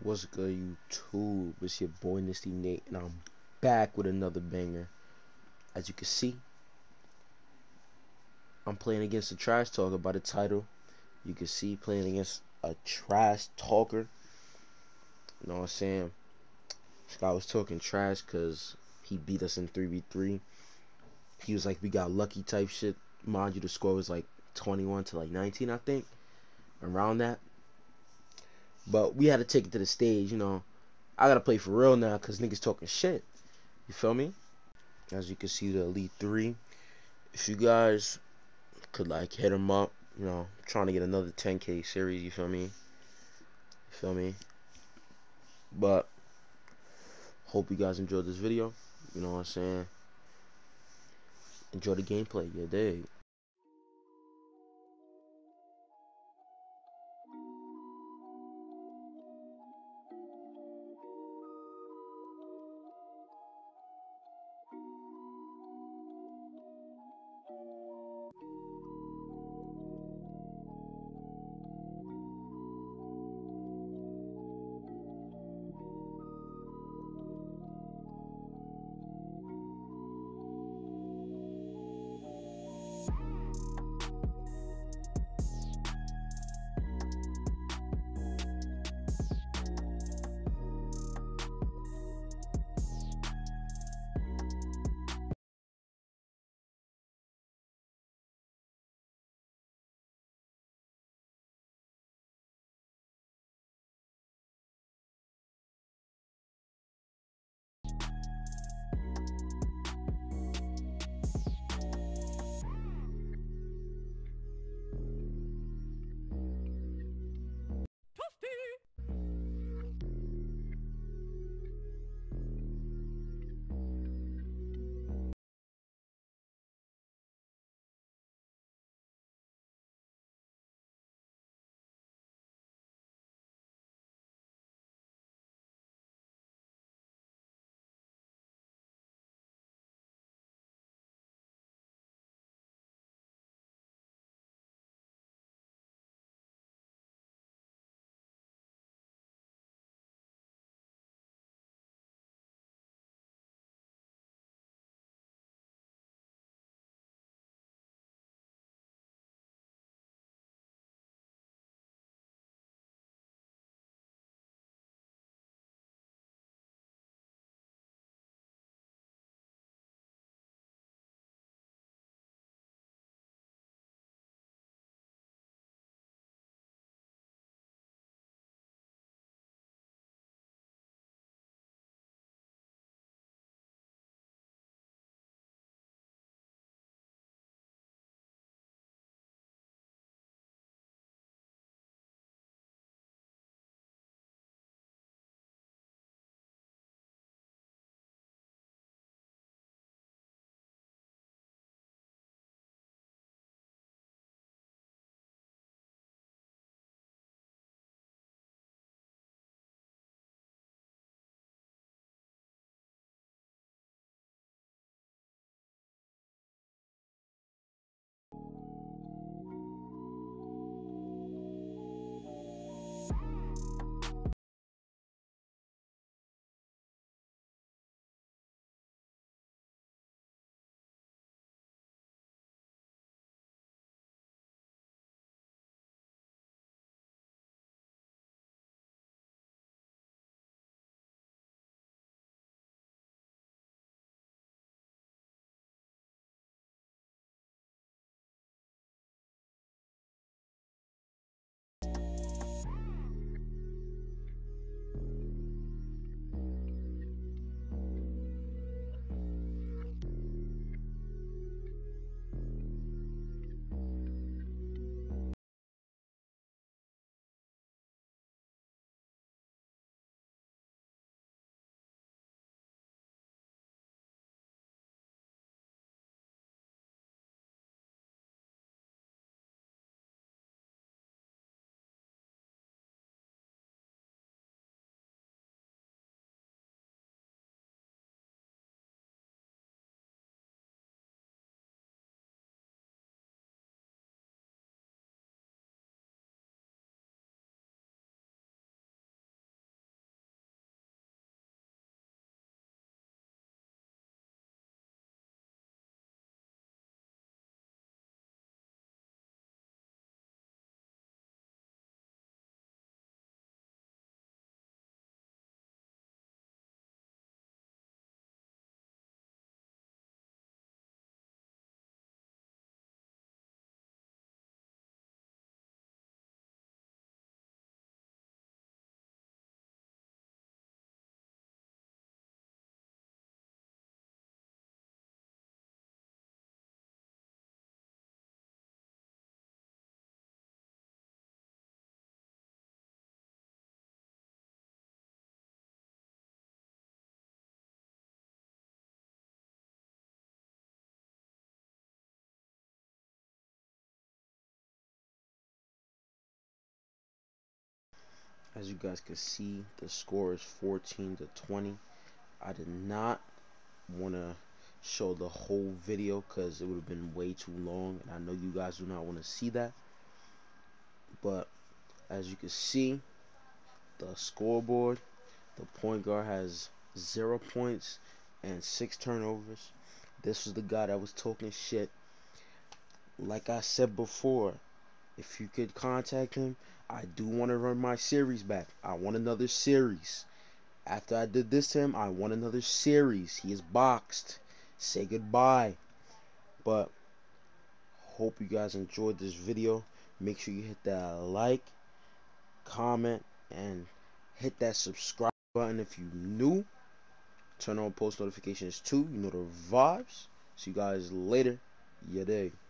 What's good, YouTube? It's your boy Nisty Nate, and I'm back with another banger. As you can see, I'm playing against a trash talker by the title. You can see playing against a trash talker. You know what I'm saying? This guy was talking trash because he beat us in 3v3. He was like, we got lucky type shit. Mind you, the score was like 21 to like 19, I think, around that. But we had to take it to the stage, I gotta play for real now because niggas talking shit. You feel me? As you can see, the Elite 3. If you guys could like hit him up, trying to get another 10K series, you feel me? But hope you guys enjoyed this video. You know what I'm saying? Enjoy the gameplay, you dig? As you guys can see, the score is 14-20. I did not want to show the whole video because it would have been way too long, and I know you guys do not want to see that. But as you can see, the scoreboard, the point guard has 0 points and 6 turnovers. This was the guy that was talking shit. Like I said before, if you could contact him, I do want to run my series back. I want another series. After I did this to him, I want another series. He is boxed. Say goodbye. But hope you guys enjoyed this video. Make sure you hit that like, comment, and hit that subscribe button if you new. Turn on post notifications too. You know the vibes. See you guys later. Yeah, day.